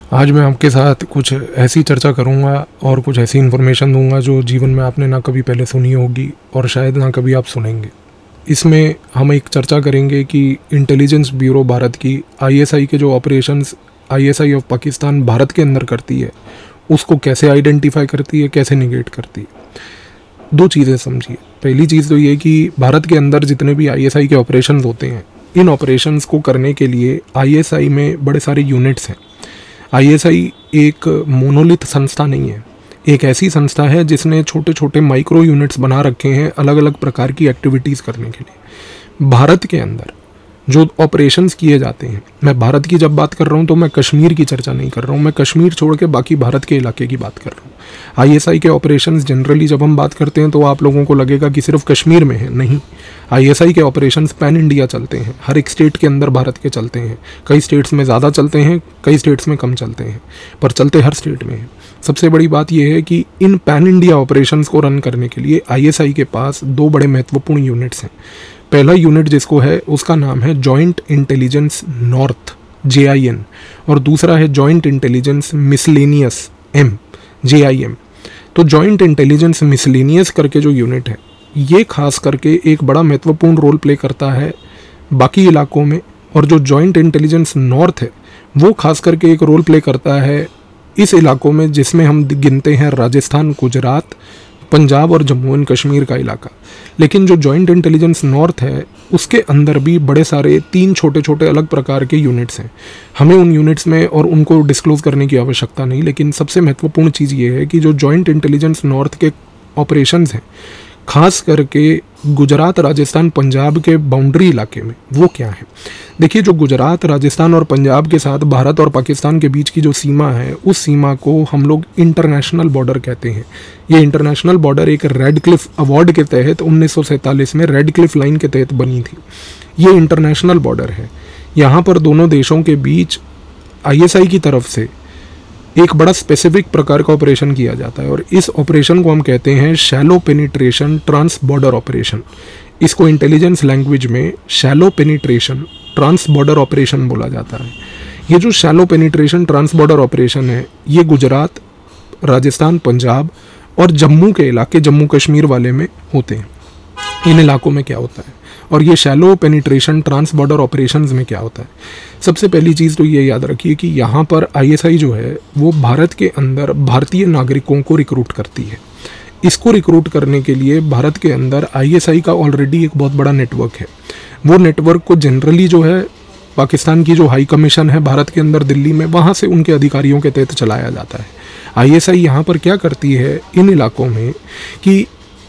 आज मैं आपके साथ कुछ ऐसी चर्चा करूंगा और कुछ ऐसी इन्फॉर्मेशन दूंगा जो जीवन में आपने ना कभी पहले सुनी होगी और शायद ना कभी आप सुनेंगे। इसमें हम एक चर्चा करेंगे कि इंटेलिजेंस ब्यूरो भारत की आईएसआई के जो operations ISI of Pakistan Bharat के अंदर करती है उसको कैसे आइडेंटिफाई करती है, कैसे निगेट करती है। दो चीज़ें समझिए। पहली चीज़ तो ये कि भारत के अंदर जितने भी आईएसआई के ऑपरेशंस होते हैं, इन ऑपरेशंस को करने के लिए आईएसआई में बड़े सारे यूनिट्स हैं। आईएसआई एक मोनोलिथ संस्था नहीं है, एक ऐसी संस्था है जिसने छोटे छोटे माइक्रो यूनिट्स बना रखे हैं अलग अलग प्रकार की एक्टिविटीज़ करने के लिए। भारत के अंदर जो ऑपरेशंस किए जाते हैं, मैं भारत की जब बात कर रहा हूँ तो मैं कश्मीर की चर्चा नहीं कर रहा हूँ, मैं कश्मीर छोड़ के बाकी भारत के इलाके की बात कर रहा हूँ। आईएसआई के ऑपरेशंस जनरली जब हम बात करते हैं तो आप लोगों को लगेगा कि सिर्फ कश्मीर में है, नहीं। आईएसआई के ऑपरेशंस पैन इंडिया चलते हैं, हर एक स्टेट के अंदर भारत के चलते हैं। कई स्टेट्स में ज़्यादा चलते हैं, कई स्टेट्स में कम चलते हैं, पर चलते हर स्टेट में हैं। सबसे बड़ी बात यह है कि इन पैन इंडिया ऑपरेशंस को रन करने के लिए आईएसआई के पास दो बड़े महत्वपूर्ण यूनिट्स हैं। पहला यूनिट जिसको है उसका नाम है जॉइंट इंटेलिजेंस नॉर्थ JIN, और दूसरा है जॉइंट इंटेलिजेंस मिसलेनियस JIM। तो जॉइंट इंटेलिजेंस मिसलेनियस करके जो यूनिट है ये खास करके एक बड़ा महत्वपूर्ण रोल प्ले करता है बाकी इलाकों में, और जो जॉइंट इंटेलिजेंस नॉर्थ है वो खास करके एक रोल प्ले करता है इस इलाकों में जिसमें हम गिनते हैं राजस्थान, गुजरात, पंजाब और जम्मू एंड कश्मीर का इलाका। लेकिन जो जॉइंट इंटेलिजेंस नॉर्थ है उसके अंदर भी बड़े सारे 3 छोटे छोटे अलग प्रकार के यूनिट्स हैं। हमें उन यूनिट्स में और उनको डिस्क्लोज करने की आवश्यकता नहीं, लेकिन सबसे महत्वपूर्ण चीज़ ये है कि जो जॉइंट इंटेलिजेंस नॉर्थ के ऑपरेशंस हैं खास करके गुजरात, राजस्थान, पंजाब के बाउंड्री इलाके में, वो क्या है। देखिए, जो गुजरात, राजस्थान और पंजाब के साथ भारत और पाकिस्तान के बीच की जो सीमा है उस सीमा को हम लोग इंटरनेशनल बॉर्डर कहते हैं। ये इंटरनेशनल बॉर्डर एक रेड क्लिफ अवार्ड के तहत 1947 में रेड क्लिफ लाइन के तहत बनी थी। ये इंटरनेशनल बॉर्डर है। यहाँ पर दोनों देशों के बीच आईएसआई की तरफ से एक बड़ा स्पेसिफिक प्रकार का ऑपरेशन किया जाता है और इस ऑपरेशन को हम कहते हैं shallow penetration trans border operation. इसको इंटेलिजेंस लैंग्वेज में shallow penetration trans border operation बोला जाता है। ये जो shallow penetration trans border operation है ये गुजरात, राजस्थान, पंजाब और जम्मू के इलाके, जम्मू कश्मीर वाले में होते हैं। इन इलाकों में क्या होता है और ये shallow penetration trans border operations में क्या होता है। सबसे पहली चीज़ तो ये याद रखिए कि यहाँ पर आईएसआई जो है वो भारत के अंदर भारतीय नागरिकों को रिक्रूट करती है। इसको रिक्रूट करने के लिए भारत के अंदर आईएसआई का ऑलरेडी एक बहुत बड़ा नेटवर्क है। वो नेटवर्क को जनरली जो है पाकिस्तान की जो हाई कमीशन है भारत के अंदर दिल्ली में, वहाँ से उनके अधिकारियों के तहत चलाया जाता है। आईएसआई यहाँ पर क्या करती है इन इलाकों में कि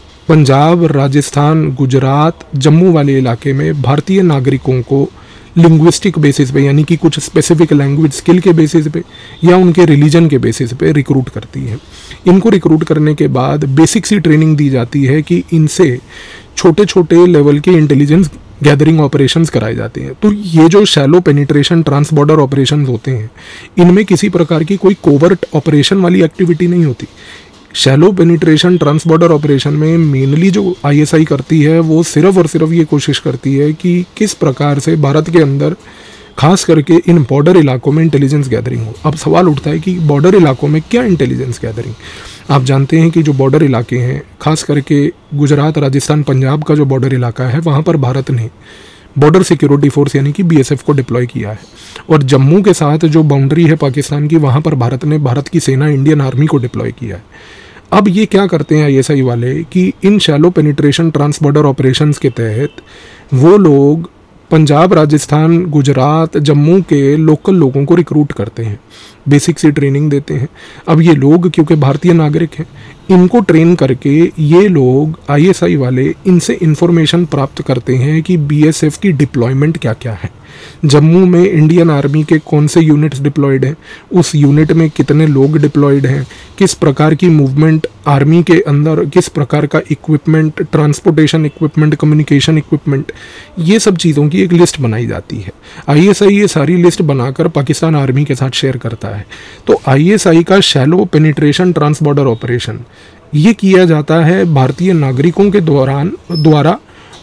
पंजाब, राजस्थान, गुजरात, जम्मू वाले इलाके में भारतीय नागरिकों को लिंग्विस्टिक बेसिस पे, यानी कि कुछ स्पेसिफिक लैंग्वेज स्किल के बेसिस पे या उनके रिलीजन के बेसिस पे रिक्रूट करती है। इनको रिक्रूट करने के बाद बेसिक सी ट्रेनिंग दी जाती है कि इनसे छोटे छोटे लेवल के इंटेलिजेंस गैदरिंग ऑपरेशंस कराए जाते हैं। तो ये जो shallow penetration trans border operations होते हैं इनमें किसी प्रकार की कोई कोवर्ट ऑपरेशन वाली एक्टिविटी नहीं होती। Shallow penetration trans border operation में मेनली जो आईएसआई करती है वो सिर्फ और सिर्फ ये कोशिश करती है कि किस प्रकार से भारत के अंदर खास करके इन बॉर्डर इलाकों में इंटेलिजेंस गैदरिंग हो। अब सवाल उठता है कि बॉर्डर इलाकों में क्या इंटेलिजेंस गैदरिंग। आप जानते हैं कि जो बॉर्डर इलाके हैं खास करके गुजरात, राजस्थान, पंजाब का जो बॉर्डर इलाका है वहाँ पर भारत ने बॉर्डर सिक्योरिटी फोर्स यानी कि BSF को डिप्लॉय किया है, और जम्मू के साथ जो बाउंड्री है पाकिस्तान की वहाँ पर भारत ने भारत की सेना, इंडियन आर्मी को डिप्लॉय किया है। अब ये क्या करते हैं आईएसआई वाले कि इन shallow penetration trans border operations के तहत वो लोग पंजाब, राजस्थान, गुजरात, जम्मू के लोकल लोगों को रिक्रूट करते हैं, बेसिक सी ट्रेनिंग देते हैं। अब ये लोग क्योंकि भारतीय नागरिक हैं, इनको ट्रेन करके ये लोग आईएसआई वाले इनसे इन्फॉर्मेशन प्राप्त करते हैं कि BSF की डिप्लॉयमेंट क्या क्या है, जम्मू में इंडियन आर्मी के कौन से यूनिट्स डिप्लॉयड हैं, उस यूनिट में कितने लोग डिप्लॉयड हैं, किस प्रकार की मूवमेंट आर्मी के अंदर, किस प्रकार का equipment, transportation equipment, communication equipment, ये सब चीज़ों की एक लिस्ट बनाई जाती है। आईएसआई ये सारी लिस्ट बनाकर पाकिस्तान आर्मी के साथ शेयर करता है। तो आईएसआई का shallow penetration trans border operation ये किया जाता है भारतीय नागरिकों के द्वारा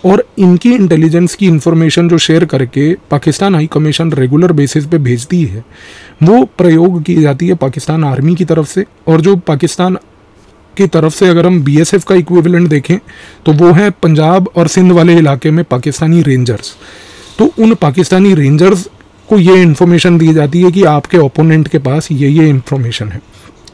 और इनकी इंटेलिजेंस की इंफॉर्मेशन जो शेयर करके Pakistan high commission regular basis पे भेजती है, वो प्रयोग की जाती है पाकिस्तान आर्मी की तरफ से। और जो पाकिस्तान की तरफ से अगर हम बीएसएफ का इक्विवेलेंट देखें तो वो है पंजाब और सिंध वाले इलाके में पाकिस्तानी रेंजर्स। तो उन पाकिस्तानी रेंजर्स को ये इन्फॉर्मेशन दी जाती है कि आपके ओपोनेंट के पास ये इन्फॉर्मेशन है।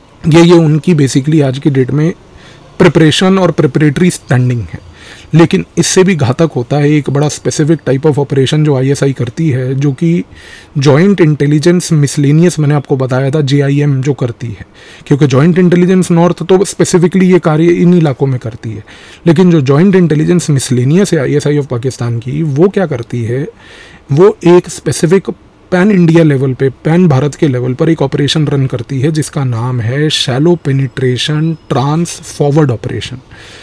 ये उनकी बेसिकली आज की डेट में प्रिपरेशन और प्रिपरेटरी स्टैंडिंग है। लेकिन इससे भी घातक होता है एक बड़ा स्पेसिफिक टाइप ऑफ ऑपरेशन जो आईएसआई करती है, जो कि जॉइंट इंटेलिजेंस मिसलेनियस, मैंने आपको बताया था जेआईएम जो करती है। क्योंकि जॉइंट इंटेलिजेंस नॉर्थ तो स्पेसिफिकली ये कार्य इन इलाकों में करती है, लेकिन जो जॉइंट इंटेलिजेंस मिसलेनियस है आईएसआई ऑफ पाकिस्तान की, वो क्या करती है, वो एक स्पेसिफिक पैन इंडिया लेवल पे, पैन भारत के लेवल पर एक ऑपरेशन रन करती है जिसका नाम है shallow penetration trans forward operation.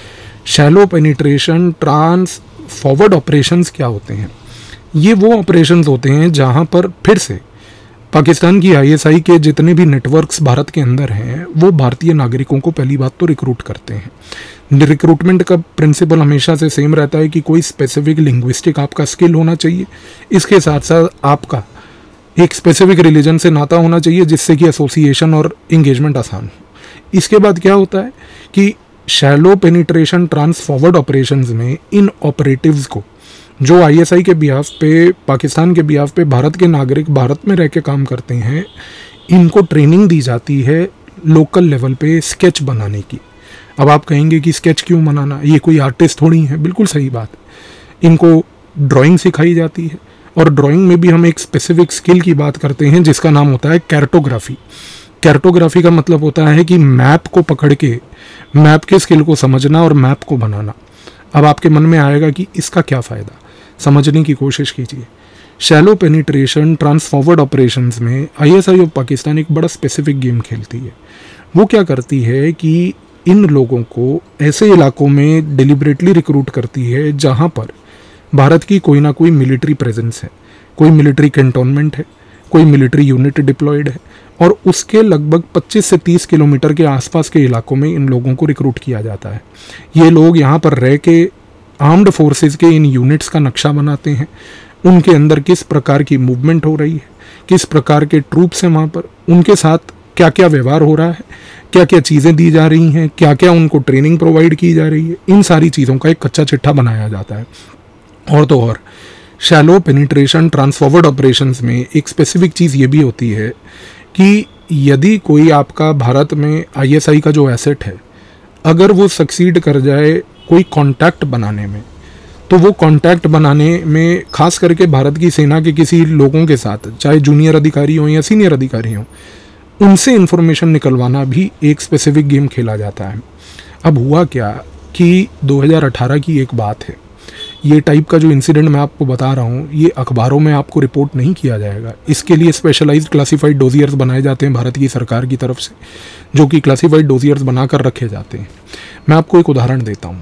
Shallow penetration trans forward operations क्या होते हैं? ये वो ऑपरेशंस होते हैं जहां पर फिर से पाकिस्तान की आईएसआई के जितने भी नेटवर्क्स भारत के अंदर हैं वो भारतीय नागरिकों को पहली बात तो रिक्रूट करते हैं। रिक्रूटमेंट का प्रिंसिपल हमेशा से सेम रहता है कि कोई स्पेसिफिक लिंग्विस्टिक आपका स्किल होना चाहिए, इसके साथ साथ आपका एक स्पेसिफिक रिलीजन से नाता होना चाहिए जिससे कि एसोसिएशन और इंगेजमेंट आसान हो। इसके बाद क्या होता है कि shallow penetration trans forward operations में इन ऑपरेटिव्स को, जो आईएसआई के बिहाफ पे, पाकिस्तान के बिहाफ पे भारत के नागरिक भारत में रह के काम करते हैं, इनको ट्रेनिंग दी जाती है लोकल लेवल पे स्केच बनाने की। अब आप कहेंगे कि स्केच क्यों बनाना, ये कोई आर्टिस्ट थोड़ी है। बिल्कुल सही बात है, इनको ड्राइंग सिखाई जाती है और ड्राइंग में भी हम एक स्पेसिफिक स्किल की बात करते हैं जिसका नाम होता है कैर्टोग्राफी। कैर्टोग्राफी का मतलब होता है कि मैप को पकड़ के मैप के स्किल को समझना और मैप को बनाना। अब आपके मन में आएगा कि इसका क्या फ़ायदा, समझने की कोशिश कीजिए। Shallow penetration trans forward operations में आईएसआई ऑफ पाकिस्तान एक बड़ा स्पेसिफिक गेम खेलती है। वो क्या करती है कि इन लोगों को ऐसे इलाकों में डिलिबरेटली रिक्रूट करती है जहाँ पर भारत की कोई ना कोई मिलिट्री प्रेजेंस है, कोई मिलिट्री कैंटोनमेंट है, कोई मिलिट्री यूनिट डिप्लॉयड है, और उसके लगभग 25 से 30 किलोमीटर के आसपास के इलाकों में इन लोगों को रिक्रूट किया जाता है। ये लोग यहाँ पर रह के आर्म्ड फोर्सेस के इन यूनिट्स का नक्शा बनाते हैं, उनके अंदर किस प्रकार की मूवमेंट हो रही है, किस प्रकार के ट्रूप्स हैं वहाँ पर, उनके साथ क्या क्या व्यवहार हो रहा है, क्या क्या चीज़ें दी जा रही हैं, क्या क्या उनको ट्रेनिंग प्रोवाइड की जा रही है, इन सारी चीज़ों का एक कच्चा चिट्ठा बनाया जाता है। और तो और shallow penetration trans forward operations में एक स्पेसिफिक चीज़ ये भी होती है कि यदि कोई आपका भारत में आईएसआई का जो एसेट है, अगर वो सक्सीड कर जाए कोई कॉन्टैक्ट बनाने में, तो वो कॉन्टैक्ट बनाने में खास करके भारत की सेना के किसी लोगों के साथ, चाहे जूनियर अधिकारी हों या सीनियर अधिकारी हों, उनसे इन्फॉर्मेशन निकलवाना भी एक स्पेसिफिक गेम खेला जाता है। अब हुआ क्या कि 2018 की एक बात है, ये टाइप का जो इंसिडेंट मैं आपको बता रहा हूँ ये अखबारों में आपको रिपोर्ट नहीं किया जाएगा। इसके लिए स्पेशलाइज्ड क्लासिफाइड डोजियर्स बनाए जाते हैं भारत की सरकार की तरफ से, जो कि क्लासिफाइड डोजियर्स बनाकर रखे जाते हैं। मैं आपको एक उदाहरण देता हूँ।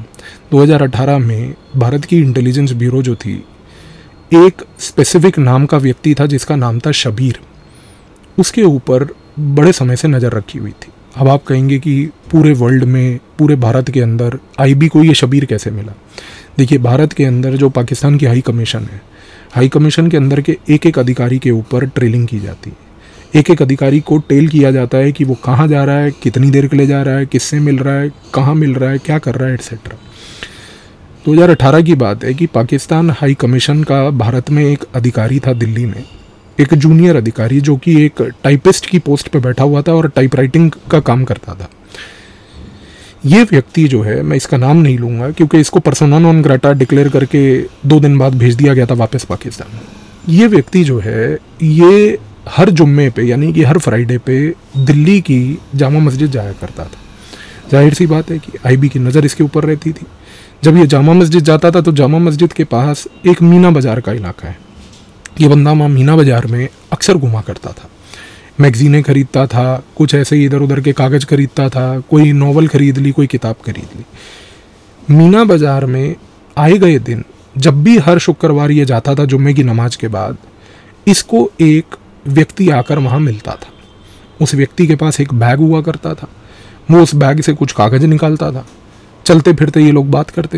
2018 में भारत की इंटेलिजेंस ब्यूरो जो थी, एक स्पेसिफिक नाम का व्यक्ति था जिसका नाम था शबीर, उसके ऊपर बड़े समय से नज़र रखी हुई थी। अब आप कहेंगे कि पूरे वर्ल्ड में, पूरे भारत के अंदर आईबी को ये शबीर कैसे मिला? देखिए, भारत के अंदर जो पाकिस्तान की हाई कमीशन है, हाई कमीशन के अंदर के एक एक अधिकारी के ऊपर ट्रेलिंग की जाती है। एक एक अधिकारी को टेल किया जाता है कि वो कहाँ जा रहा है, कितनी देर के लिए जा रहा है, किससे मिल रहा है, कहाँ मिल रहा है, क्या कर रहा है, एटसेट्रा। 2018 की बात है कि पाकिस्तान हाई कमीशन का भारत में एक अधिकारी था दिल्ली में, एक जूनियर अधिकारी जो कि एक टाइपिस्ट की पोस्ट पे बैठा हुआ था और टाइपराइटिंग का काम करता था। ये व्यक्ति जो है, मैं इसका नाम नहीं लूँगा क्योंकि इसको पर्सोना नॉन ग्राटा डिक्लेयर करके 2 दिन बाद भेज दिया गया था वापस पाकिस्तान। ये व्यक्ति जो है, ये हर जुम्मे पे यानी कि हर फ्राइडे पे दिल्ली की जामा मस्जिद जाया करता था। जाहिर सी बात है कि आईबी की नज़र इसके ऊपर रहती थी। जब ये जामा मस्जिद जाता था तो जामा मस्जिद के पास एक मीना बाज़ार का इलाका है। ये बंदा वहाँ मीना बाज़ार में अक्सर घुमा करता था, मैगज़ीनें खरीदता था, कुछ ऐसे ही इधर उधर के कागज़ खरीदता था, कोई नॉवल खरीद ली, कोई किताब खरीद ली। मीना बाज़ार में आए गए दिन जब भी हर शुक्रवार ये जाता था जुम्मे की नमाज के बाद, इसको एक व्यक्ति आकर वहाँ मिलता था। उस व्यक्ति के पास एक बैग हुआ करता था, वो उस बैग से कुछ कागज़ निकालता था, चलते फिरते ये लोग बात करते थे।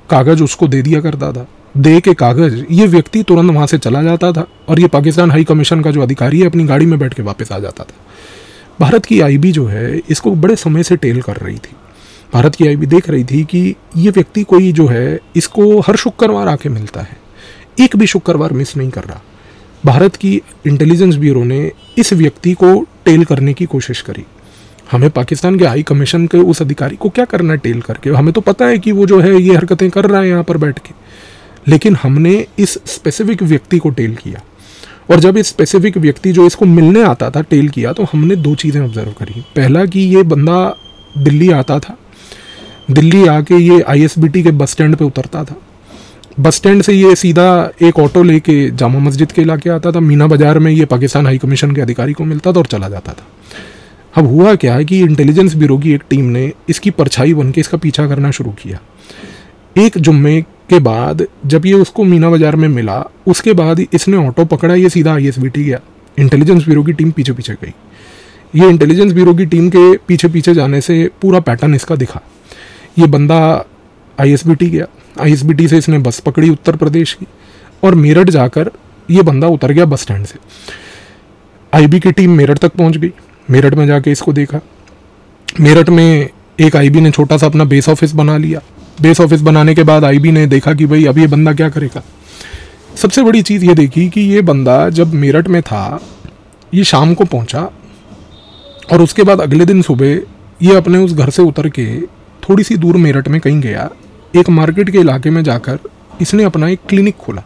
कागज़ उसको दे दिया करता था, दे के कागज़ ये व्यक्ति तुरंत वहाँ से चला जाता था और ये पाकिस्तान हाई कमीशन का जो अधिकारी है अपनी गाड़ी में बैठ के वापस आ जाता था। भारत की आईबी जो है इसको बड़े समय से टेल कर रही थी। भारत की आईबी देख रही थी कि ये व्यक्ति कोई जो है इसको हर शुक्रवार आके मिलता है, एक भी शुक्रवार मिस नहीं कर रहा। भारत की इंटेलिजेंस ब्यूरो ने इस व्यक्ति को टेल करने की कोशिश करी। हमें पाकिस्तान के हाई कमीशन के उस अधिकारी को क्या करना है टेल करके, हमें तो पता है कि वो जो है ये हरकतें कर रहा है यहाँ पर बैठ के, लेकिन हमने इस स्पेसिफिक व्यक्ति को टेल किया। और जब इस स्पेसिफिक व्यक्ति जो इसको मिलने आता था टेल किया, तो हमने दो चीज़ें ऑब्जर्व करी। पहला कि ये बंदा दिल्ली आता था, दिल्ली आके ये ISBT के बस स्टैंड पे उतरता था, बस स्टैंड से ये सीधा एक ऑटो लेके जामा मस्जिद के इलाके आता था, मीना बाज़ार में ये पाकिस्तान हाई कमीशन के अधिकारी को मिलता था और चला जाता था। अब हुआ क्या है कि इंटेलिजेंस ब्यूरो की एक टीम ने इसकी परछाई बन के इसका पीछा करना शुरू किया। एक जुम्मे के बाद जब ये उसको मीना बाज़ार में मिला, उसके बाद इसने ऑटो पकड़ा, ये सीधा ISBT गया। इंटेलिजेंस ब्यूरो की टीम पीछे पीछे गई। ये इंटेलिजेंस ब्यूरो की टीम के पीछे पीछे जाने से पूरा पैटर्न इसका दिखा। ये बंदा ISBT गया, ISBT से इसने बस पकड़ी उत्तर प्रदेश की, और मेरठ जाकर ये बंदा उतर गया बस स्टैंड से। IB की टीम मेरठ तक पहुंच गई। मेरठ में जाके इसको देखा। मेरठ में एक IB ने छोटा सा अपना बेस ऑफिस बना लिया। बेस ऑफिस बनाने के बाद IB ने देखा कि भाई अब ये बंदा क्या करेगा। सबसे बड़ी चीज़ ये देखी कि ये बंदा जब मेरठ में था, ये शाम को पहुंचा और उसके बाद अगले दिन सुबह ये अपने उस घर से उतर के थोड़ी सी दूर मेरठ में कहीं गया, एक मार्केट के इलाके में जाकर इसने अपना एक क्लिनिक खोला।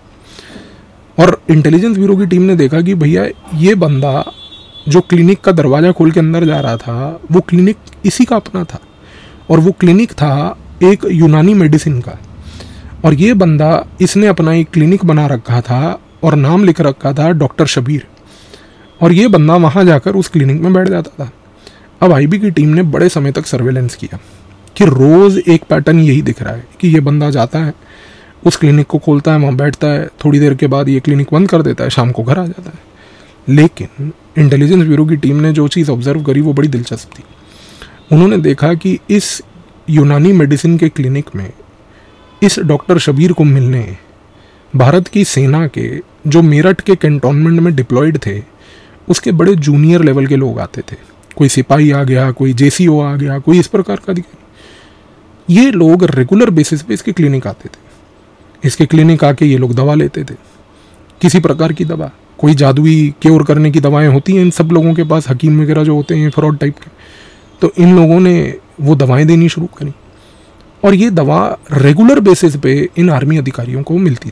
और इंटेलिजेंस ब्यूरो की टीम ने देखा कि भैया ये बंदा जो क्लिनिक का दरवाज़ा खोल के अंदर जा रहा था, वो क्लिनिक इसी का अपना था, और वो क्लिनिक था एक यूनानी मेडिसिन का। और ये बंदा इसने अपना एक क्लिनिक बना रखा था और नाम लिख रखा था डॉक्टर शबीर, और ये बंदा वहाँ जाकर उस क्लिनिक में बैठ जाता था। अब IB की टीम ने बड़े समय तक सर्वेलेंस किया कि रोज़ एक पैटर्न यही दिख रहा है कि ये बंदा जाता है, उस क्लिनिक को खोलता है, वहाँ बैठता है, थोड़ी देर के बाद ये क्लिनिक बंद कर देता है, शाम को घर आ जाता है। लेकिन इंटेलिजेंस ब्यूरो की टीम ने जो चीज़ ऑब्जर्व करी वो बड़ी दिलचस्प थी। उन्होंने देखा कि इस यूनानी मेडिसिन के क्लिनिक में इस डॉक्टर शबीर को मिलने भारत की सेना के जो मेरठ के कैंटोनमेंट में डिप्लॉयड थे, उसके बड़े जूनियर लेवल के लोग आते थे। कोई सिपाही आ गया, कोई JCO आ गया, कोई इस प्रकार का अधिकारी। ये लोग रेगुलर बेसिस पे इसके क्लिनिक आते थे। इसके क्लिनिक आके ये लोग दवा लेते थे, किसी प्रकार की दवा, कोई जादुई क्योर करने की दवाएं होती हैं इन सब लोगों के पास, हकीम वगैरह जो होते हैं फ्रॉड टाइप के, तो इन लोगों ने वो दवाएं देनी शुरू करी। और ये दवा रेगुलर बेसिस पे इन आर्मी अधिकारियों को मिलती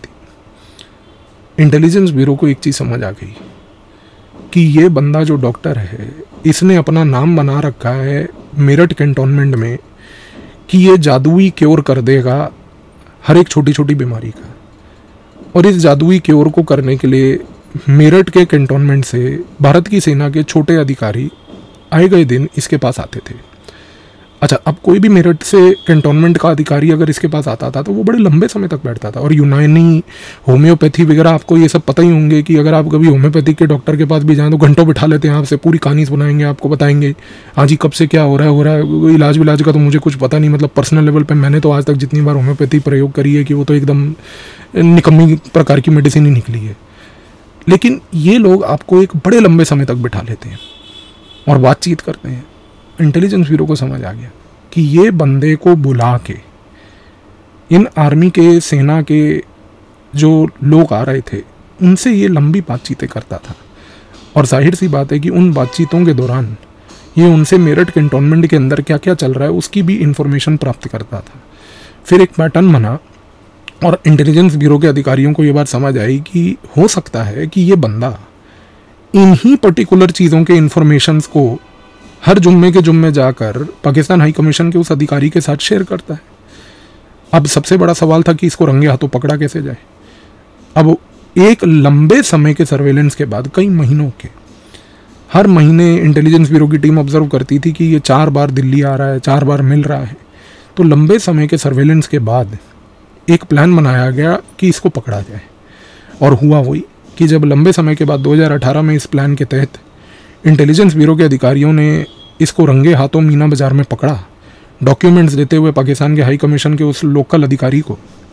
थी। इंटेलिजेंस ब्यूरो को एक चीज़ समझ आ गई कि ये बंदा जो डॉक्टर है, इसने अपना नाम बना रखा है मेरठ कैंटोनमेंट में कि ये जादुई क्योर कर देगा हर एक छोटी छोटी बीमारी का। और इस जादुई क्योर को करने के लिए मेरठ के कैंटोनमेंट से भारत की सेना के छोटे अधिकारी आए गए दिन इसके पास आते थे। अच्छा, अब कोई भी मेरठ से कैंटोनमेंट का अधिकारी अगर इसके पास आता था तो वो बड़े लंबे समय तक बैठता था। और यूनानी होम्योपैथी वगैरह आपको ये सब पता ही होंगे कि अगर आप कभी होम्योपैथी के डॉक्टर के पास भी जाएं तो घंटों बिठा लेते हैं, आपसे पूरी कहानी सुनाएंगे, आपको बताएंगे आज ही कब से क्या हो रहा है। इलाज विलाज का तो मुझे कुछ पता नहीं, मतलब पर्सनल लेवल पर मैंने तो आज तक जितनी बार होम्योपैथी प्रयोग करी है कि वो तो एकदम निकम्मी प्रकार की मेडिसिन ही निकली है। लेकिन ये लोग आपको एक बड़े लंबे समय तक बिठा लेते हैं और बातचीत करते हैं। इंटेलिजेंस ब्यूरो को समझ आ गया कि ये बंदे को बुला के इन आर्मी के सेना के जो लोग आ रहे थे उनसे ये लंबी बातचीतें करता था। और जाहिर सी बात है कि उन बातचीतों के दौरान ये उनसे मेरठ कैंटोनमेंट के अंदर क्या क्या चल रहा है उसकी भी इंफॉर्मेशन प्राप्त करता था। फिर एक पैटर्न बना और इंटेलिजेंस ब्यूरो के अधिकारियों को ये बात समझ आई कि हो सकता है कि ये बंदा इन्हीं पर्टिकुलर चीज़ों के इंफॉर्मेशंस को हर जुम्मे के जुम्मे जाकर पाकिस्तान हाई कमीशन के उस अधिकारी के साथ शेयर करता है। अब सबसे बड़ा सवाल था कि इसको रंगे हाथों पकड़ा कैसे जाए। अब एक लंबे समय के सर्वेलेंस के बाद, कई महीनों के, हर महीने इंटेलिजेंस ब्यूरो की टीम ऑब्जर्व करती थी कि ये 4 बार दिल्ली आ रहा है, 4 बार मिल रहा है। तो लंबे समय के सर्वेलेंस के बाद एक प्लान बनाया गया कि इसको पकड़ा जाए। और हुआ वही कि जब लंबे समय के बाद 2018 में इस प्लान के तहत इंटेलिजेंस ब्यूरो के अधिकारियों ने इसको रंगे हाथों मीना बाज़ार में पकड़ा, डॉक्यूमेंट्स देते हुए पाकिस्तान के हाई कमीशन के उस लोकल अधिकारी को,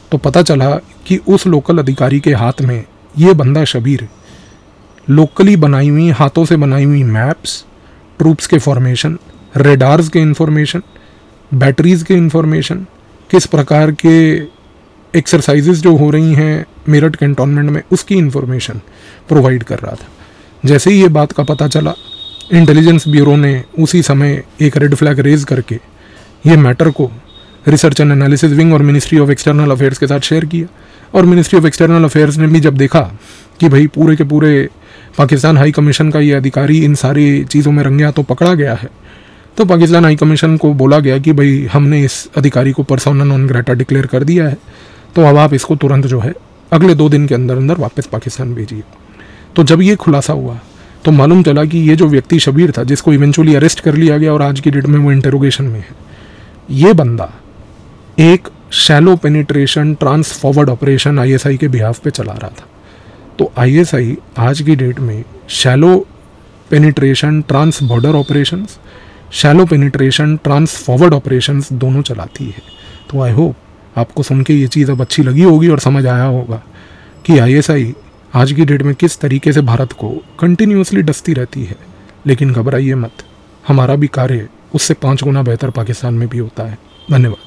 तो पता चला कि उस लोकल अधिकारी के हाथ में ये बंदा शबीर लोकली बनाई हुई, हाथों से बनाई हुई मैप्स, ट्रूप्स के फॉर्मेशन, रेडार्स के इंफॉर्मेशन, बैटरीज के इंफॉर्मेशन, किस प्रकार के एक्सरसाइजेज जो हो रही हैं मेरठ कैंटोनमेंट में, उसकी इंफॉर्मेशन प्रोवाइड कर रहा था। जैसे ही ये बात का पता चला, इंटेलिजेंस ब्यूरो ने उसी समय एक रेड फ्लैग रेज करके ये मैटर को रिसर्च एंड एनालिसिस विंग और मिनिस्ट्री ऑफ एक्सटर्नल अफेयर्स के साथ शेयर किया। और मिनिस्ट्री ऑफ एक्सटर्नल अफेयर्स ने भी जब देखा कि भाई पूरे के पूरे पाकिस्तान हाई कमीशन का ये अधिकारी इन सारी चीज़ों में रंगे हाथों पकड़ा गया है, तो पाकिस्तान हाई कमीशन को बोला गया कि भाई हमने इस अधिकारी को पर्सोना नॉन ग्रेटा डिक्लेयर कर दिया है, तो अब आप इसको तुरंत जो है अगले 2 दिन के अंदर अंदर वापस पाकिस्तान भेजिए। तो जब ये खुलासा हुआ तो मालूम चला कि ये जो व्यक्ति शबीर था, जिसको इवेंचुअली अरेस्ट कर लिया गया और आज की डेट में वो इंटेरोगेशन में है, ये बंदा एक shallow penetration trans forward operation ISI के बिहाफ पे चला रहा था। तो ISI आज की डेट में shallow penetration trans border operations, shallow penetration trans forward operations दोनों चलाती है। तो आई होप आपको सुन के ये चीज़ अब अच्छी लगी होगी और समझ आया होगा कि ISI आज की डेट में किस तरीके से भारत को कंटिन्यूसली डसती रहती है। लेकिन घबराइए मत, हमारा भी कार्य उससे 5 गुना बेहतर पाकिस्तान में भी होता है। धन्यवाद।